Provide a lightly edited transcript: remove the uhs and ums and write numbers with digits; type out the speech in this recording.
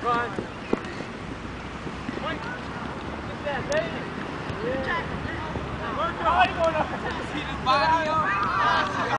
Run. Wait. Get that, baby. Yeah. Work on. See this body on?